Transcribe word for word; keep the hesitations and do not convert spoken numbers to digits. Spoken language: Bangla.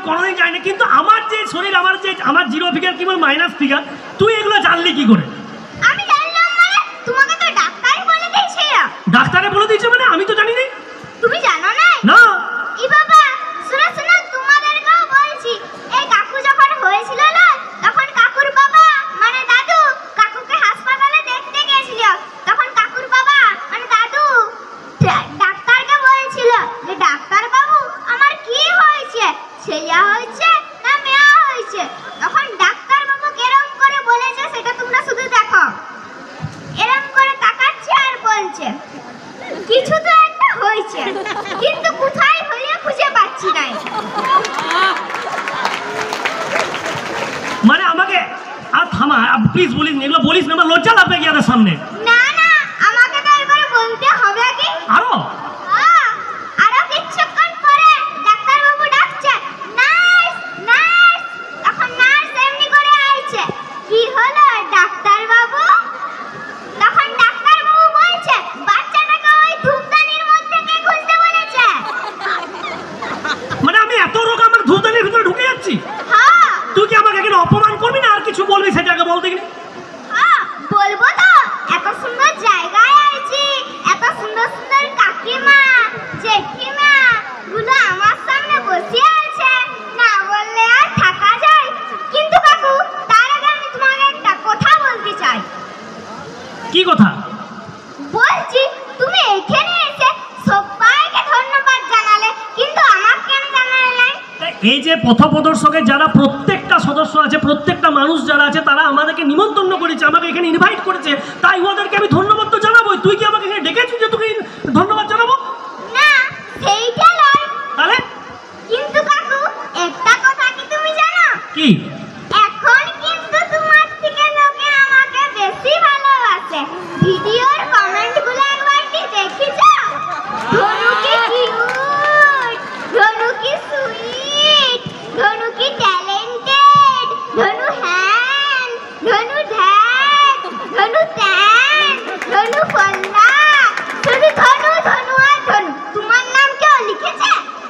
কোনোদিন জানি, কিন্তু আমার যে শরীর, আমার যে আমার জিরো ফিগার কি বল মাইনাস ফিগার, তুই এগুলো জানলি কি করে? আমি জানলাম মানে তোমাকে তো ডাক্তারই বলে দিয়েছে। ডাক্তারে বলে দিয়েছে মানে? আমি তো জানি না। তুমি জানো না? না। ই বাবা, শোনো শোনো, তোমাদেরকেও বলছি। এই কাকু যখন হয়েছিল না, তখন কাকুর বাবা মানে দাদু কাকুকে হাসপাতালে দেখতে গেছিল। তখন কাকুর বাবা মানে দাদু ডাক্তারকে বলছিল যে ডাক্তার বাবু আমার কি হয়েছে, ছেলে হয়েছে না মেয়ে হয়েছে? তখন ডাক্তার বাবু কেরম করে বলেছে সেটা তোমরা শুধু দেখো। এরম করে তাকাচ্ছে আর বলছে কিছু তো একটা হয়েছে, কিন্তু কোথায় হয়ে খুঁজে পাচ্ছি না। মানে আমাকে আর থামা প্লিজ, বলিস না এগুলো, বলিস না, আমার লজ্জা লাগবে কি আমাদের সামনে। না না, আমাকে তো এবারে বলতে হবে কি? আরো হ্যাঁ, আরো কিছুক্ষণ পরে ডাক্তার বাবু ডাকছে নার্স নার্স। তখন নার্স এমনি করে আইছে, কি হলো ডাক্তার বাবু? তখন ডাক্তার বাবু বলছে বাচ্চাটাকে ওই ধূপদানির মধ্যে কে খুঁজতে বলেছে। মানে আমি এত রোগ আমার ধূপদানির ভিতরে ঢুকে যাচ্ছি? হ্যাঁ। তুই কি আমাকে এখানে অপমান করবি না আর কিছু বলবি সেটাকে বলতে গেলে? হ্যাঁ বলবো তো, এত সুন্দর জায়গায় আছি, এত সুন্দর সুন্দর কাকিমা জেঠিমা গুলো আমার সামনে বসে আছে, না বললে আর থাকা যায়? কিন্তু কাকু, তার আগে আমি তোমাকে একটা কথা বলতে চাই। কি কথা? বলছি তুমি এখানে এসে সবাইকে ধন্যবাদ জানালে, কিন্তু আমাকে কেন জানালে না? এই যে পথপ্রদর্শকের যারা প্রত্যেকটা সদস্য আছে, প্রত্যেকটা মানুষ যারা আছে, তারা আমাদেরকে নিমন্ত্রণ করেছে, আমাকে এখানে ইনভাইট করেছে, তাই ওদেরকে আমি ধন্যবাদ তো জানাবোই। তুই কি আমাকে এখানে ডেকেছিস যে তোকে ধন্যবাদ জানাবো? না, সেইটা নয়। তাহলে? কিন্তু কাকু, একটা কথা কি তুমি জানো? কি? এখন কিন্তু তোমার থেকে লোকে আমাকে বেশি ভালোবাসে। ভিডিওর কমেন্টগুলো একবার কি দেখিছো? ধনু কি কিউট, ধনু কি সুইট, ধনু কি ট্যালেন্টেড, ধনু হ্যান, ধনু ধ্যান, ধনু ত্যান, ধনু ফল্লা, শুধু ধনু ধনু আর ধনু। তোমার নাম কেউ লিখেছে?